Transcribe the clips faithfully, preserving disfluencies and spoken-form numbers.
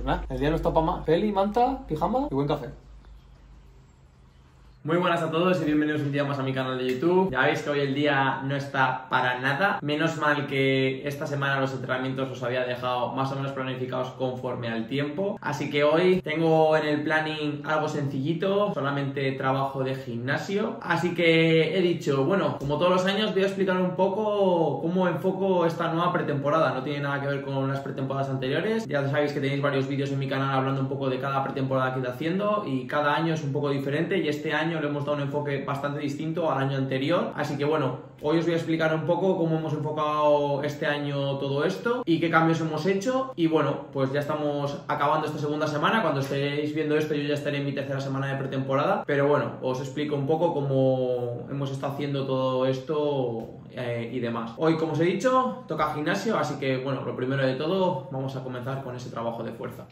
Pues nada, el día no está para más. Peli, manta, pijama y buen café. Muy buenas a todos y bienvenidos un día más a mi canal de YouTube. Ya veis que hoy el día no está para nada. Menos mal que esta semana los entrenamientos los había dejado más o menos planificados conforme al tiempo. Así que hoy tengo en el planning algo sencillito, solamente trabajo de gimnasio. Así que he dicho, bueno, como todos los años voy a explicar un poco cómo enfoco esta nueva pretemporada. No tiene nada que ver con las pretemporadas anteriores. Ya sabéis que tenéis varios vídeos en mi canal hablando un poco de cada pretemporada que he ido haciendo y cada año es un poco diferente y este año le hemos dado un enfoque bastante distinto al año anterior, así que bueno, hoy os voy a explicar un poco cómo hemos enfocado este año todo esto y qué cambios hemos hecho. Y bueno, pues ya estamos acabando esta segunda semana. Cuando estéis viendo esto yo ya estaré en mi tercera semana de pretemporada, pero bueno, os explico un poco cómo hemos estado haciendo todo esto eh, y demás. Hoy, como os he dicho, toca gimnasio, así que bueno, lo primero de todo, vamos a comenzar con ese trabajo de fuerza.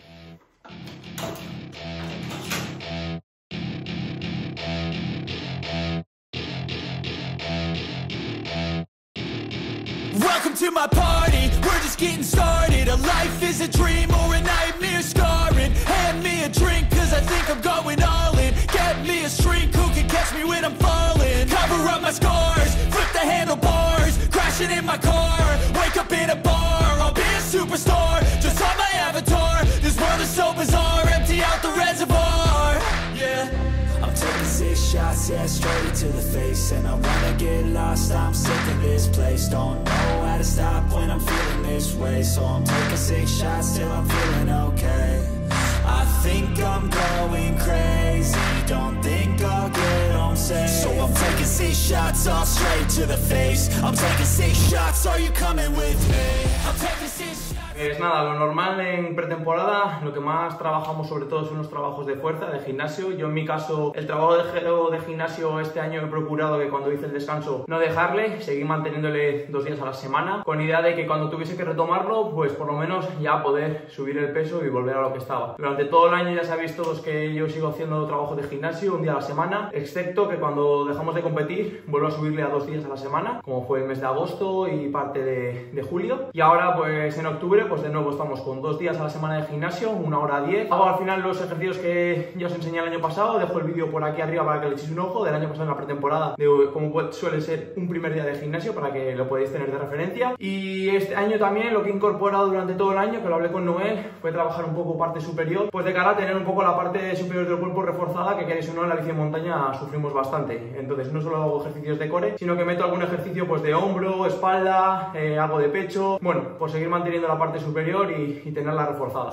Welcome to my party, we're just getting started. A life is a dream or a nightmare scarring. Hand me a drink cause I think I'm going all in. Get me a shrink who can catch me when I'm falling. Cover up my scars, flip the handlebars. Crashing in my car, wake up in a bar. I'll be a superstar, just on my avatar. This world is so bizarre, empty out the reservoir. Yeah, I'm taking six shots, yeah, straight to the face. And I wanna get lost, I'm sick of this place. Don't know how to stop when I'm feeling this way. So I'm taking six shots till I'm feeling okay. I think I'm going crazy, don't think I'll get home safe. So I'm taking six shots, all straight to the face. I'm taking six shots, are you coming with me? I'm taking six shots. Es nada, lo normal en pretemporada, lo que más trabajamos sobre todo son los trabajos de fuerza, de gimnasio. Yo en mi caso, el trabajo de, de gimnasio este año he procurado que cuando hice el descanso no dejarle, seguir manteniéndole dos días a la semana, con idea de que cuando tuviese que retomarlo, pues por lo menos ya poder subir el peso y volver a lo que estaba. Durante todo el año ya sabéis todos que yo sigo haciendo trabajo de gimnasio un día a la semana, excepto que cuando dejamos de competir vuelvo a subirle a dos días a la semana, como fue el mes de agosto y parte de, de julio. Y ahora pues en octubre pues de nuevo estamos con dos días a la semana de gimnasio, una hora a diez. Hago al final los ejercicios que ya os enseñé el año pasado, dejo el vídeo por aquí arriba para que le echéis un ojo, del año pasado en la pretemporada, de cómo suele ser un primer día de gimnasio para que lo podáis tener de referencia. Y este año también lo que he incorporado durante todo el año, que lo hablé con Noel, fue trabajar un poco parte superior, pues de cara a tener un poco la parte superior del cuerpo reforzada, que queréis o no en la bici de montaña sufrimos bastante. Entonces no solo hago ejercicios de core, sino que meto algún ejercicio pues de hombro, espalda, eh, algo de pecho, bueno, por seguir manteniendo la parte superior y, y tenerla reforzada.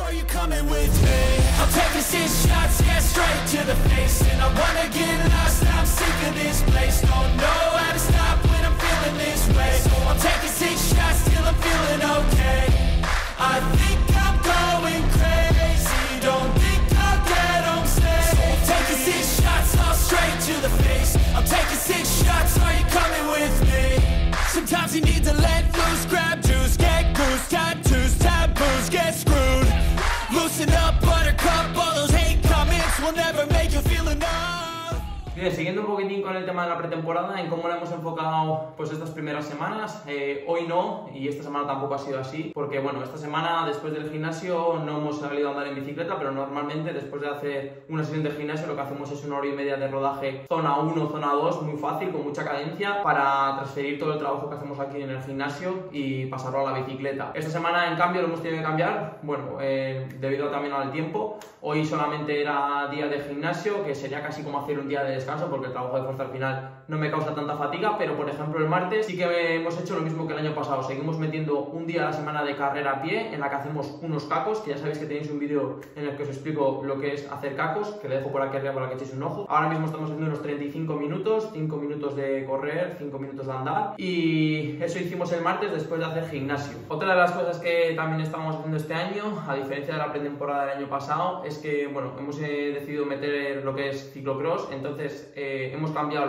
Sometimes you need to let loose, grab juice, get goose, tattoos, taboos, get screwed. Loosen up, buttercup, all those hate comments will never make you feel enough. Bien, siguiendo un poquitín con el tema de la pretemporada, en cómo la hemos enfocado pues estas primeras semanas, eh, hoy no, y esta semana tampoco ha sido así, porque bueno, esta semana después del gimnasio no hemos salido a andar en bicicleta, pero normalmente después de hacer una sesión de gimnasio lo que hacemos es una hora y media de rodaje zona uno, zona dos, muy fácil, con mucha cadencia, para transferir todo el trabajo que hacemos aquí en el gimnasio y pasarlo a la bicicleta. Esta semana en cambio lo hemos tenido que cambiar, bueno, eh, debido también al tiempo. Hoy solamente era día de gimnasio, que sería casi como hacer un día de descanso, porque el trabajo de fuerza al final no me causa tanta fatiga, pero por ejemplo el martes sí que hemos hecho lo mismo que el año pasado. Seguimos metiendo un día a la semana de carrera a pie, en la que hacemos unos cacos, que ya sabéis que tenéis un vídeo en el que os explico lo que es hacer cacos, que le dejo por aquí arriba para que echéis un ojo. Ahora mismo estamos haciendo unos treinta y cinco minutos, cinco minutos de correr, cinco minutos de andar, y eso hicimos el martes después de hacer gimnasio. Otra de las cosas que también estamos haciendo este año, a diferencia de la pretemporada del año pasado, es que bueno, hemos eh, decidido meter lo que es ciclocross. Entonces eh, hemos cambiado lo que sería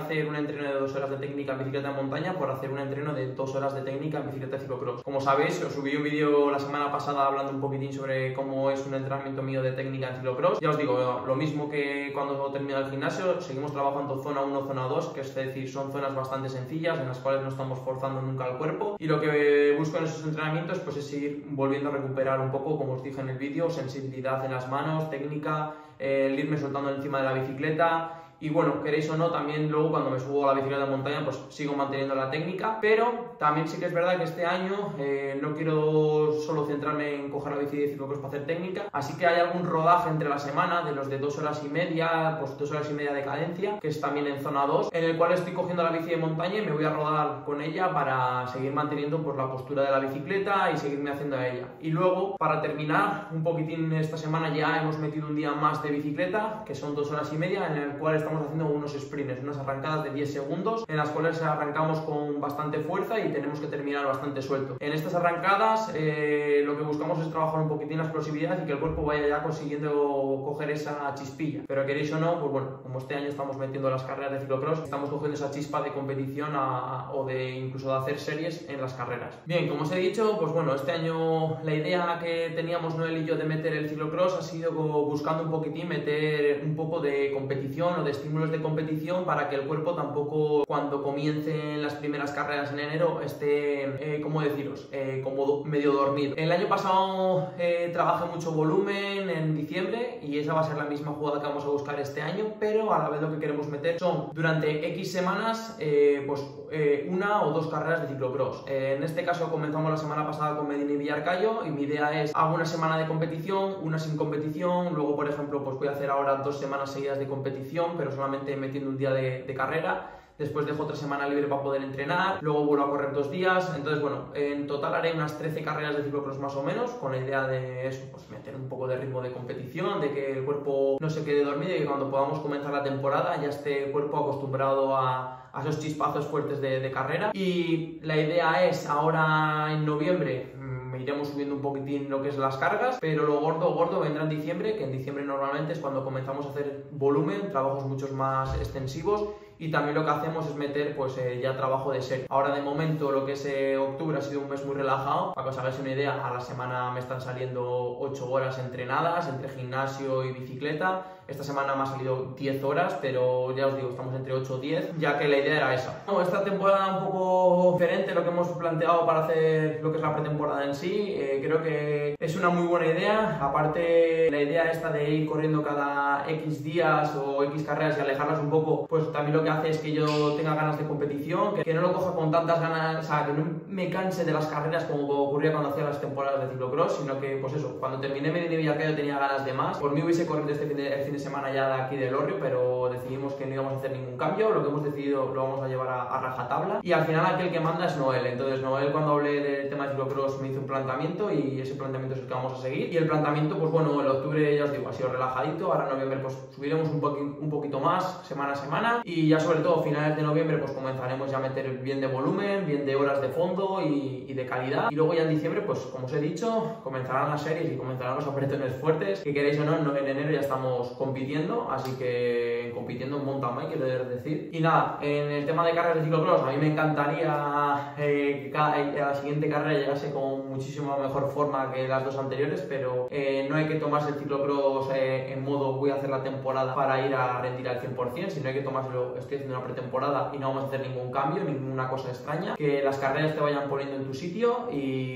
hacer un entreno de dos horas de técnica en bicicleta de montaña por hacer un entreno de dos horas de técnica en bicicleta de ciclocross. Como sabéis, os subí un vídeo la semana pasada hablando un poquitín sobre cómo es un entrenamiento mío de técnica en ciclocross. Ya os digo, lo mismo que cuando termino el gimnasio, seguimos trabajando zona uno, zona dos, que es decir, son zonas bastante sencillas en las cuales no estamos forzando nunca el cuerpo, y lo que busco en esos entrenamientos pues es seguir volviendo a recuperar un poco, como os dije en el vídeo, sensibilidad en las manos, técnica, eh, el irme soltando encima de la bicicleta. Y bueno, queréis o no, también luego cuando me subo a la bicicleta de montaña pues sigo manteniendo la técnica, pero también sí que es verdad que este año eh, no quiero solo centrarme en coger la bici de ciclocross para hacer técnica, así que hay algún rodaje entre la semana de los de dos horas y media, pues dos horas y media de cadencia, que es también en zona dos, en el cual estoy cogiendo la bici de montaña y me voy a rodar con ella para seguir manteniendo pues la postura de la bicicleta y seguirme haciendo a ella. Y luego, para terminar, un poquitín esta semana ya hemos metido un día más de bicicleta, que son dos horas y media, en el cual estamos haciendo unos sprints, unas arrancadas de diez segundos, en las cuales arrancamos con bastante fuerza y tenemos que terminar bastante suelto. En estas arrancadas eh, lo que buscamos es trabajar un poquitín la explosividad y que el cuerpo vaya ya consiguiendo coger esa chispilla. Pero queréis o no, pues bueno, como este año estamos metiendo las carreras de ciclocross, estamos cogiendo esa chispa de competición a, a, o de incluso de hacer series en las carreras. Bien, como os he dicho, pues bueno, este año la idea que teníamos Noel y yo de meter el ciclocross ha sido buscando un poquitín meter un poco de competición o de estímulos de competición para que el cuerpo tampoco, cuando comiencen las primeras carreras en enero, esté, eh, ¿cómo deciros?, eh, como medio dormido. El año pasado eh, trabajé mucho volumen en diciembre y esa va a ser la misma jugada que vamos a buscar este año, pero a la vez lo que queremos meter son durante X semanas eh, pues eh, una o dos carreras de ciclocross. Eh, en este caso comenzamos la semana pasada con Medina y Villarcayo y mi idea es hago una semana de competición, una sin competición, luego por ejemplo pues voy a hacer ahora dos semanas seguidas de competición, pero solamente metiendo un día de, de carrera. Después dejo otra semana libre para poder entrenar, luego vuelvo a correr dos días, entonces bueno, en total haré unas trece carreras de ciclocross más o menos, con la idea de eso, pues meter un poco de ritmo de competición, de que el cuerpo no se quede dormido y que cuando podamos comenzar la temporada ya esté el cuerpo acostumbrado a, a esos chispazos fuertes de, de carrera. Y la idea es ahora en noviembre me iremos subiendo un poquitín lo que es las cargas, pero lo gordo gordo vendrá en diciembre, que en diciembre normalmente es cuando comenzamos a hacer volumen, trabajos muchos más extensivos. Y también lo que hacemos es meter pues eh, ya trabajo de serie. Ahora de momento lo que es eh, octubre ha sido un mes muy relajado. Para que os hagáis una idea, a la semana me están saliendo ocho horas entrenadas entre gimnasio y bicicleta. Esta semana me ha salido diez horas, pero ya os digo, estamos entre ocho y diez, ya que la idea era esa. No, esta temporada un poco diferente lo que hemos planteado para hacer lo que es la pretemporada en sí. Eh, creo que es una muy buena idea. Aparte, la idea esta de ir corriendo cada X días o X carreras y alejarlas un poco, pues también lo que hace es que yo tenga ganas de competición, que, que no lo coja con tantas ganas, o sea, que no me canse de las carreras como ocurría cuando hacía las temporadas de ciclocross, sino que, pues eso, cuando terminé Medina y Villarcayo tenía ganas de más. Por mí hubiese corrido este fin de, el fin de semana ya de aquí del Orrio, pero decidimos que no íbamos a hacer ningún cambio, lo que hemos decidido lo vamos a llevar a, a rajatabla, y al final aquel que manda es Noel. Entonces Noel, cuando hablé del tema de ciclocross, me hizo un planteamiento y ese planteamiento es el que vamos a seguir. Y el planteamiento, pues bueno, en octubre ya os digo, ha sido relajadito, ahora en noviembre pues subiremos un, poqui, un poquito más semana a semana, y ya sobre todo finales de noviembre pues comenzaremos ya a meter bien de volumen, bien de horas de fondo y, y de calidad, y luego ya en diciembre pues como os he dicho comenzarán las series y comenzarán los apretones fuertes, que queréis o no, en enero ya estamos compitiendo, así que compitiendo en mountain bike, quiero decir. Y nada, en el tema de carreras de ciclocross, a mí me encantaría eh, que cada, eh, la siguiente carrera llegase con muchísima mejor forma que las dos anteriores, pero eh, no hay que tomarse el ciclocross eh, en modo voy a hacer la temporada para ir a rendir al cien por cien, sino hay que tomárselo, estoy haciendo una pretemporada y no vamos a hacer ningún cambio, ninguna cosa extraña, que las carreras te vayan poniendo en tu sitio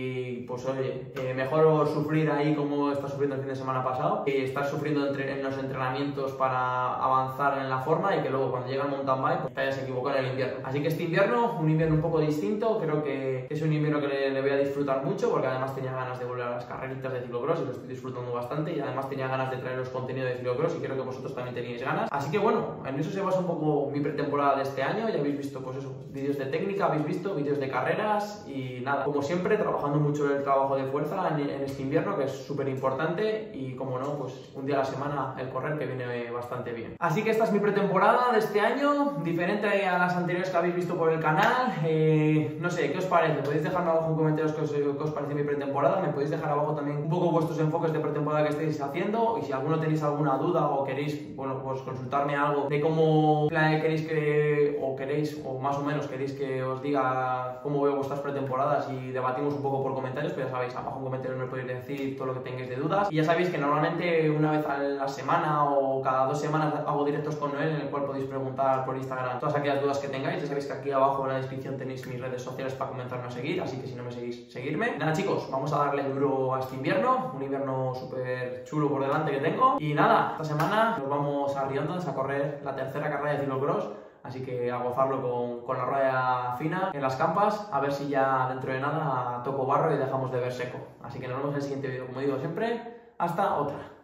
y pues oye, eh, mejor sufrir ahí como estás sufriendo el fin de semana pasado, que estar sufriendo entre, en los entrenamientos para avanzar en la forma y que luego cuando llega el mountain bike pues te hayas equivocado en el invierno. Así que este invierno, un invierno un poco distinto, creo que es un invierno que le, le voy a disfrutar mucho, porque además tenía ganas de volver a las carreritas de ciclocross y lo estoy disfrutando bastante, y además tenía ganas de traer los contenidos de ciclocross y creo que vosotros también teníais ganas. Así que bueno, en eso se basa un poco mi pretemporada de este año. Ya habéis visto pues eso, vídeos de técnica, habéis visto vídeos de carreras y nada, como siempre trabajando mucho el trabajo de fuerza en, en este invierno, que es súper importante, y como no, pues un día a la semana el correr, que viene bastante bien. Así que esta es mi pretemporada de este año, diferente a las anteriores que habéis visto por el canal. Eh, no sé, ¿qué os parece? Podéis dejarme abajo en comentarios qué os, qué os parece mi pretemporada. Me podéis dejar abajo también un poco vuestros enfoques de pretemporada que estéis haciendo, y si alguno tenéis alguna duda o queréis, bueno, pues consultarme algo de cómo queréis que, o queréis, o más o menos queréis que os diga cómo veo vuestras pretemporadas y debatimos un poco por comentarios, pues ya sabéis, abajo en comentarios me podéis decir todo lo que tengáis de dudas. Y ya sabéis que normalmente una vez a la semana o cada dos semanas hago directos con Noel, en el cual podéis preguntar por Instagram todas aquellas dudas que tengáis. Ya sabéis que aquí abajo en la descripción tenéis mis redes sociales para comentarme a seguir, así que si no me seguís, seguirme. Nada chicos, vamos a darle duro a este invierno, un invierno súper chulo por delante que tengo. Y nada, esta semana nos vamos a Riondans a correr la tercera carrera de ciclocross, así que a gozarlo con, con la rueda fina en las campas, a ver si ya dentro de nada toco barro y dejamos de ver seco. Así que nos vemos en el siguiente vídeo, como digo siempre, hasta otra.